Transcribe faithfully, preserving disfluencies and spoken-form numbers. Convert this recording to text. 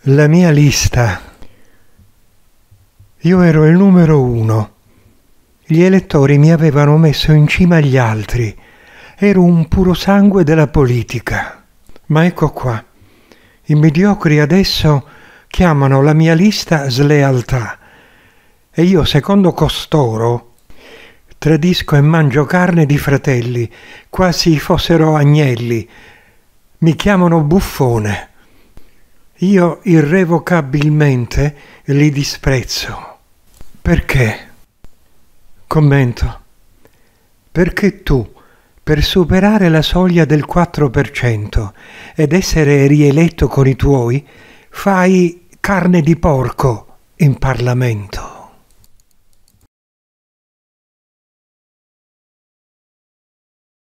La mia lista. Io ero il numero uno. Gli elettori mi avevano messo in cima agli altri. Ero un puro sangue della politica. Ma ecco qua. I mediocri adesso chiamano la mia lista slealtà. E io, secondo costoro, tradisco e mangio carne di fratelli, quasi fossero agnelli. Mi chiamano buffone. Io irrevocabilmente li disprezzo. Perché? Commento. Perché tu, per superare la soglia del quattro per cento ed essere rieletto con i tuoi, fai carne di porco in Parlamento.